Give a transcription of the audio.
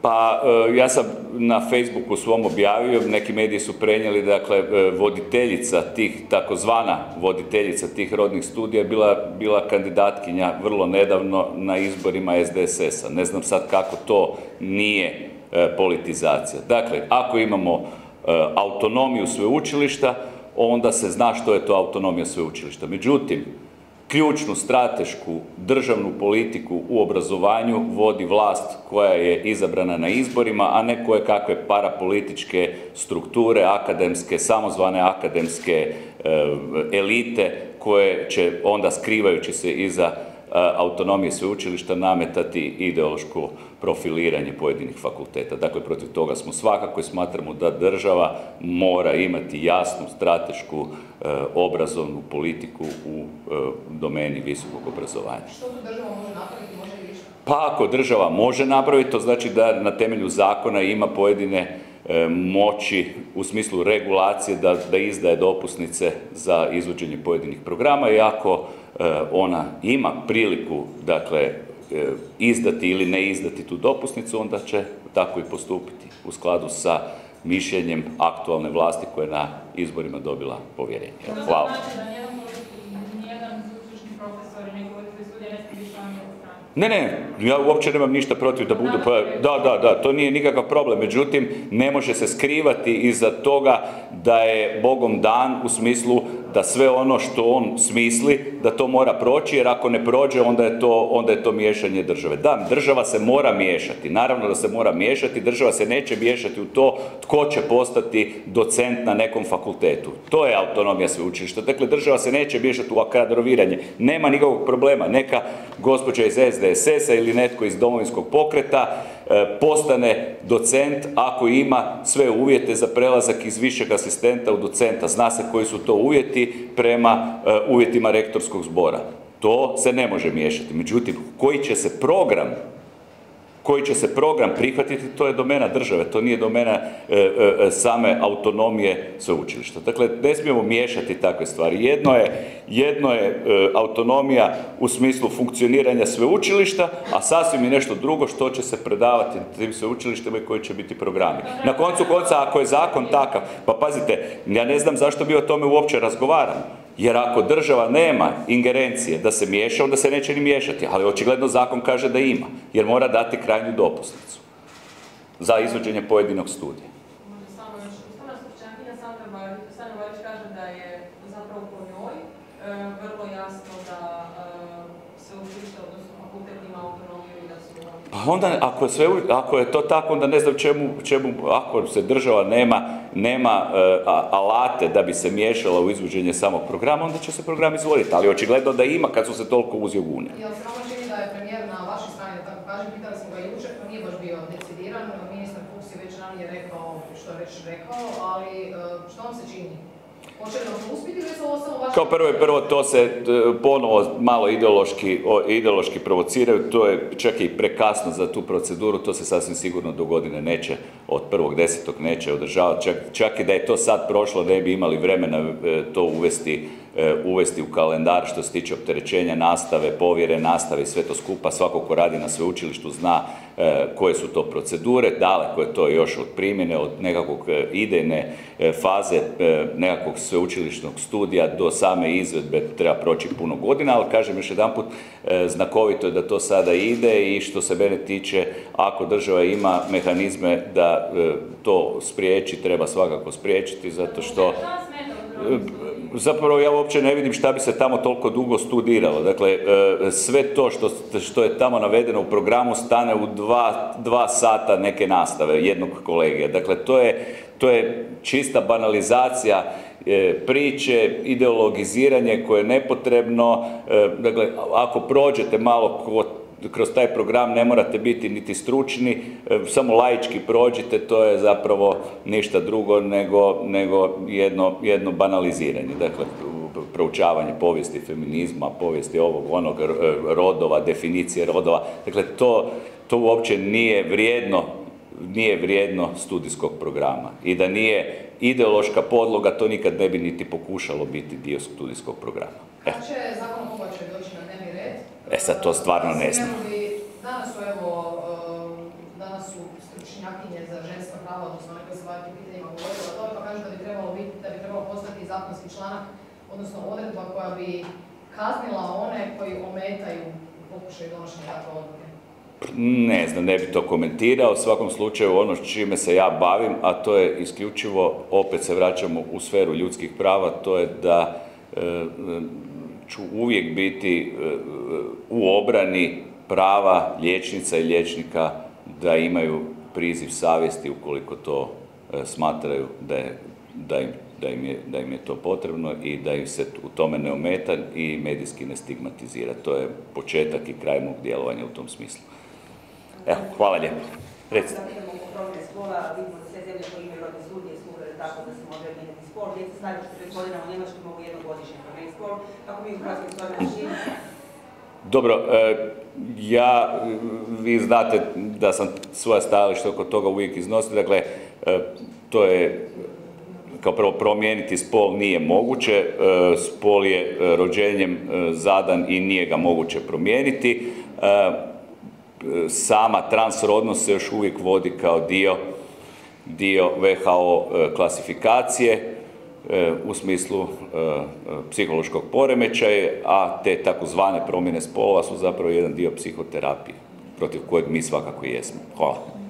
Pa ja sam na Facebooku svom objavio, neki mediji su prenijeli, dakle, voditeljica tih, takozvana voditeljica tih rodnih studija bila kandidatkinja vrlo nedavno na izborima SDSS-a. Ne znam sad kako to nije politizacija. Dakle, ako imamo autonomiju sveučilišta, onda se zna što je to autonomija sveučilišta. Međutim, ključnu stratešku državnu politiku u obrazovanju vodi vlast koja je izabrana na izborima, a ne koje kakve parapolitičke strukture, akademske, samozvane akademske elite, koje će onda, skrivajući se iza autonomije sveučilišta, nametati ideološko profiliranje pojedinih fakulteta. Dakle, protiv toga smo svakako i smatramo da država mora imati jasnu stratešku obrazovnu politiku u domeni visokog obrazovanja. Što tu država može napraviti, može li više? Pa ako država može napraviti, to znači da na temelju zakona ima pojedine moći u smislu regulacije da izdaje dopusnice za izvođenje pojedinih programa, i ako ona ima priliku, dakle, izdati ili ne izdati tu dopusnicu, onda će tako i postupiti u skladu sa mišljenjem aktualne vlasti koja je na izborima dobila povjerenje. Hvala. Ne, ja uopće nemam ništa protiv da budu, da, to nije nikakav problem, međutim, ne može se skrivati iza toga da je Bogom dan, u smislu da sve ono što on smisli, da to mora proći, jer ako ne prođe, onda je to miješanje države. Da, država se mora miješati, naravno da se mora miješati, država se neće miješati u to tko će postati docent na nekom fakultetu. To je autonomija sveučilišta. Dakle, država se neće miješati u kadroviranje. Nema nikakvog problema. Neka gospođa iz SDSS-a ili netko iz Domovinskog pokreta postane docent ako ima sve uvjete za prelazak iz višeg asistenta u docenta. Zna se koji su to uvjeti prema uvjetima rektorskog zbora. To se ne može miješati. Međutim, koji će se program prihvatiti, to je domena države, to nije domena same autonomije sveučilišta. Dakle, ne smijemo miješati takve stvari. Jedno je autonomija u smislu funkcioniranja sveučilišta, a sasvim je nešto drugo što će se predavati tim sveučilištima i koji će biti programi. Na koncu konca, ako je zakon takav, pa pazite, ja ne znam zašto mi o tome uopće razgovaramo. Jer ako država nema ingerencije da se miješa, onda se neće ni miješati. Ali očigledno zakon kaže da ima, jer mora dati krajnju dopusnicu za izvođenje pojedinog studija. Samo još, ustavna stručnjakinja Sanja Varić kaže da je zapravo po njoj vrlo jasno da sveučilište, odnosno fakultet ima autonomiju i da su... Pa onda, ako je to tako, onda ne znam čemu ako se država nema alate da bi se miješala u izvođenje samog programa, onda će se program izvoditi. Ali očigledno da ima kad su se toliko uzjogune. Jel se vama čini da je premijer na vašoj strani, da tako kažem, pitali smo ga jučer, to nije baš bio decidiran, ministar Fuchs je već ranije rekao što je već rekao, ali što vam se čini? Hoće li vam uspjeti ili se ovo samo vaše... Kao prvo to se ponovo malo ideološki provociraju, to je čak i prekasno za tu proceduru, to se sasvim sigurno do godine neće, od 1.10. neće održavati, čak i da je to sad prošlo, ne bi imali vremena to uvesti u kalendar što se tiče opterećenja nastave, povjere nastave i sve to skupa. Svako ko radi na sveučilištu zna koje su to procedure, daleko je to još od primjene, od nekakvog idejne faze nekakvog sveučilišnog studija do same izvedbe treba proći puno godina, ali kažem još jedanput, znakovito je da to sada ide i što se mene tiče, ako država ima mehanizme da to spriječi, treba svakako spriječiti, zato što zapravo ja uopće ne vidim šta bi se tamo toliko dugo studiralo. Dakle, sve to što je tamo navedeno u programu stane u 2 sata neke nastave jednog kolegija. Dakle, to je čista banalizacija priče, ideologiziranje koje je nepotrebno. Dakle, ako prođete malo kroz taj program, ne morate biti niti stručni, samo laički prođite, to je zapravo ništa drugo nego jedno banaliziranje. Dakle, proučavanje povijesti feminizma, povijesti ovog, onog, rodova, definicije rodova. Dakle, to uopće nije vrijedno studijskog programa. I da nije ideološka podloga, to nikad ne bi niti pokušalo biti dio studijskog programa. Kad će zakon o pobačaju doći na dnevni red? Sad to stvarno ne znam. Danas su stručnjakinje za ženska prava, odnosno one koje se baviti pitanjima govorila o tome, pa kažu da bi trebalo postati zakonski članak, odnosno odredba koja bi kaznila one koji ometaju pokušaj donošenja takve odluke. Ne znam, ne bi to komentirao. U svakom slučaju ono s čime se ja bavim, a to je isključivo, opet se vraćamo u sferu ljudskih prava, to je da ću uvijek biti u obrani prava liječnica i liječnika da imaju priziv savjesti ukoliko to smatraju da im je to potrebno i da im se u tome ne ometa i medijski ne stigmatizira. To je početak i kraj mog djelovanja u tom smislu. Evo, hvala lijepo. Recite. Dakle, idemo oko promjene spola, vidimo da sve zemlje koje imaju rodne studije su uveli tako da se može mijenjati spol. Djeca starije od 5 godina u Njemačkoj mogu jednogodišnje promijeniti spol. Kako mi u Hrvatskoj stvari načinimo? Dobro, vi znate da sam svoja stajališta oko toga uvijek iznosio. Dakle, to je, kao prvo, promijeniti spol nije moguće. Spol je rođenjem zadan i nije ga moguće promijeniti. Sama transrodnost se još uvijek vodi kao dio WHO klasifikacije u smislu psihološkog poremećaja, a te takozvane promjene spolova su zapravo jedan dio psihoterapije, protiv kojeg mi svakako jesmo. Hvala.